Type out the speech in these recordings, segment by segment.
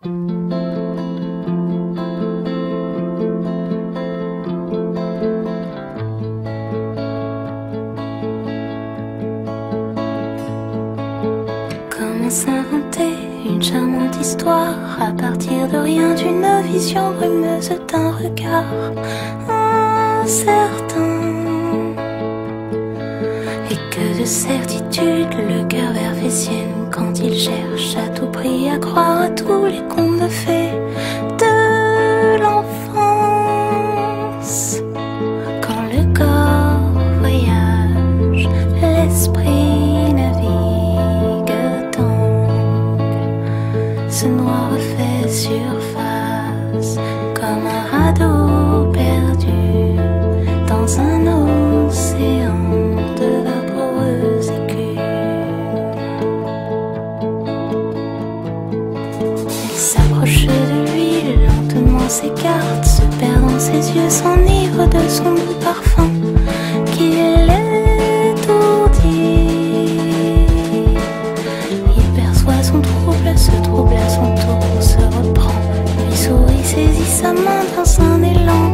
Comment s'inventer une charmante histoire à partir de rien, d'une vision brumeuse d'un regard incertain. Et que de certitudes le cœur vert fait sienne quand il cherche à tout prix à croire à tous les contes de fées de l'enfance. Quand le corps voyage, l'esprit navigue, tangue, se noie, refait, surface, comme un radeau perdu dans un océan de vaporeuses écumes. Elle s'approche de lui, lentement s'écarte, se perd dans ses yeux, s'enivre de son doux parfum qui l'étourdit. Il perçoit son trouble, se trouble à son tour, se reprend, lui sourit, saisit sa main dans un élan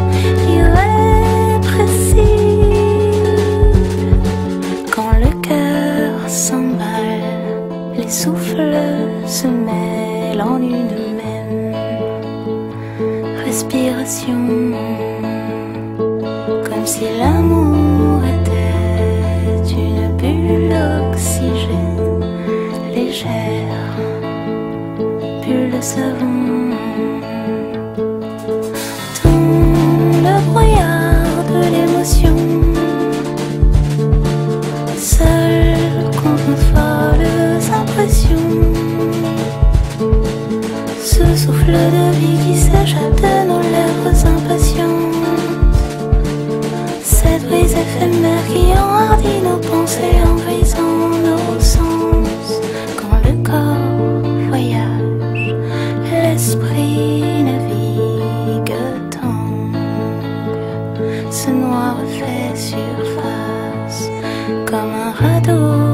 irrépressible. Quand le cœur s'emballe, les souffles se mêlent en une même respiration, comme si l'amour était une bulle d'oxygène légère, bulle de savon. Dans le brouillard de l'émotion, seul contre nos folles impressions, ce souffle de vie qui s'échappe de nos lèvres impatientes, cette brise éphémère qui enhardit nos pensées en brisant nos sens. Quand le corps voyage, l'esprit navigue, tangue, se noie, refait, surface, comme un radeau